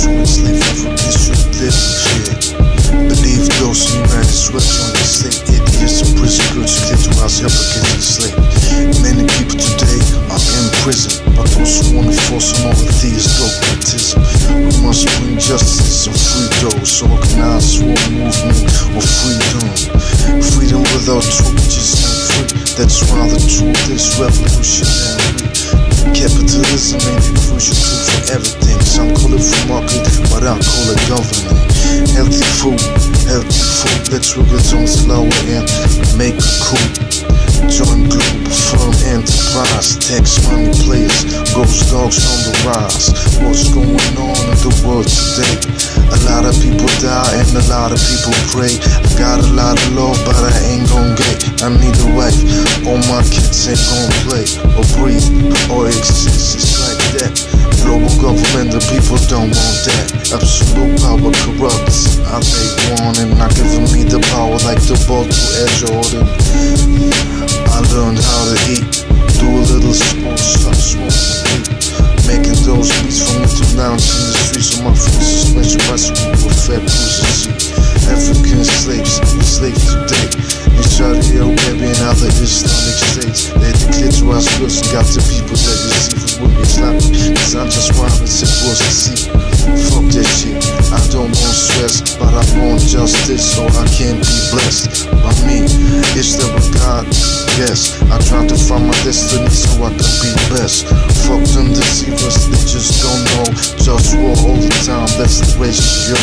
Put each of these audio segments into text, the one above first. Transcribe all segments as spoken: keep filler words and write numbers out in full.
to enslave Africans should live in fear. Believe those United States on the state idiots in prison, girls clear to house Africans enslaved. Many people today are in prison, but those who want to force on all of these dogmatism. We must bring justice and free those, organized war movement of freedom. Freedom without truth just ain't free. That's why the truth is revolutionary. Capitalism ain't the crucial tool for everything. Some call it free market, but I call it governing. Healthy food, healthy food. Let's work it on slower and make it cool. Join Globalfirm enterprise. Tax money players, GhostDogz on the rise. What's going on in the world today? A lot of people die and a lot of people pray. I got a lot of love, but I ain't gon' get. I need a wife, all my kids ain't gon' play or breathe or exist. It's like that. Global government, the people don't want that. Absolute power corrupts. I take warning, not giving me the power like the ball to Air Jordan. I learned how to eat, do a little sports, start smoking weed, making those beats for me to lounge in the streets of my friends. Suspension by school with fat cruisers. African slaves, enslaved today. In Saudi Arabia and other Islamic states, they declare to us girls and got the people that receive it with Islamic. Cause I'm just rhyming, it was to see. Fuck that shit, I don't want stress, but I want justice so I can be blessed. By me, is there a God? Yes, I try to find my destiny so I can be best. Fuck them deceivers, they just don't know. Just war all the time, that's the ratio.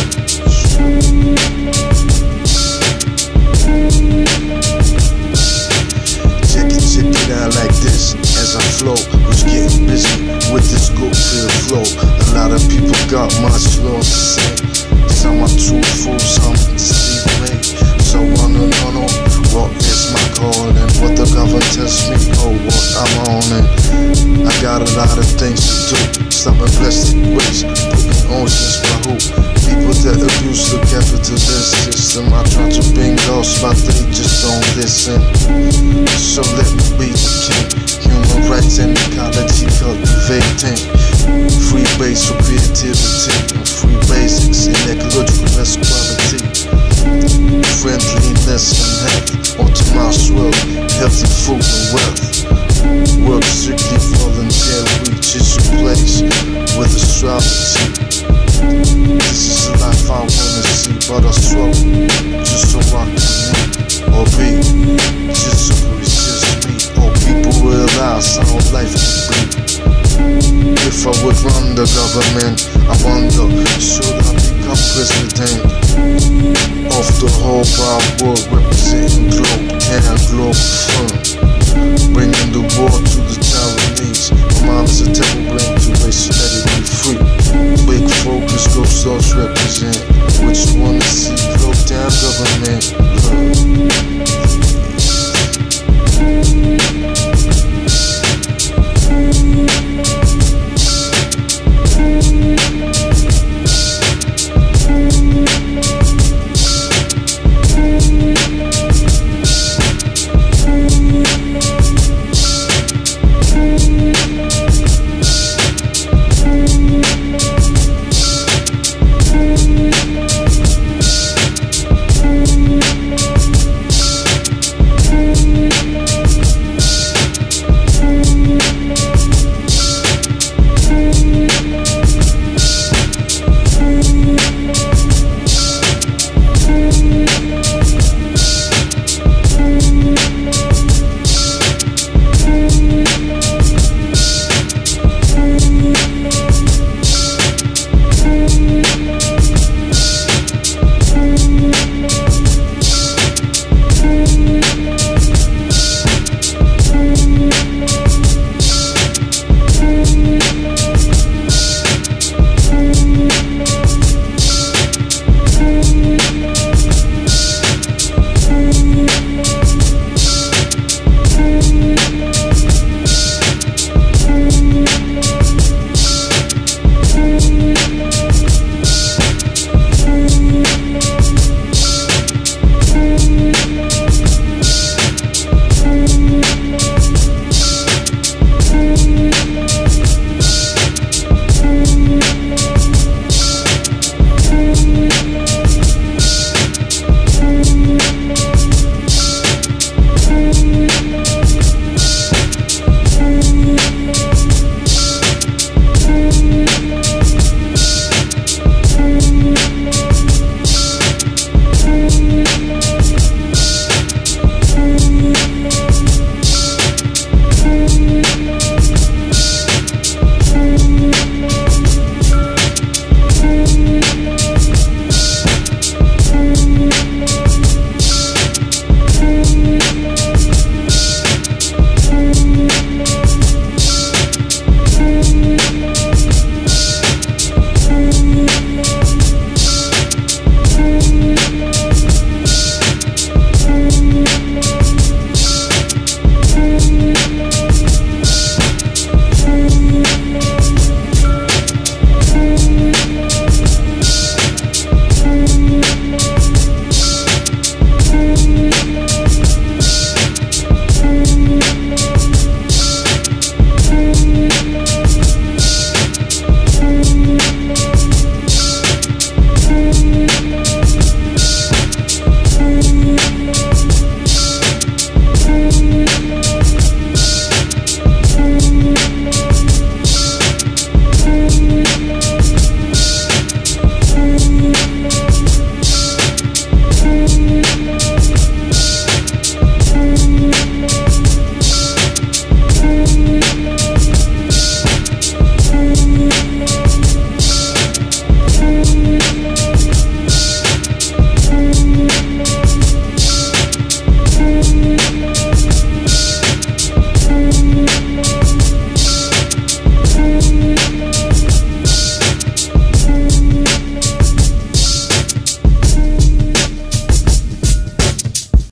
Check it, check it out like this as I flow. Who's getting busy with this good feel flow? A lot of people got much love to say. Some are truthful, some deceive me. So I don't know what is my calling, what the government tells me, oh what I'm on it. I got a lot of things to do. Stopping plastic waste, putting oceans by who? People that abuse the capitalist system. I try to bring those, but they just don't listen. So let me be the king. Human rights and ecology cultivating. Free base for creativity and free basics in ecological equality. Friendliness and health, optimized world, healthy food and wealth. Work strictly volunteer, reaches your place with astrology. This is the life I wanna see, but I struggle just so I can meet or be. Just so it's just me, or people realize how life can be. If I would run the government, I wonder, should I become president of the whole wide world, representing Globetown, Globalfirm, bringing the war to the Taiwanese. My mom is a terrible brain to race, let it be free. Big focus, GhostDogz represent. Which you wanna see? Globetown government. Love.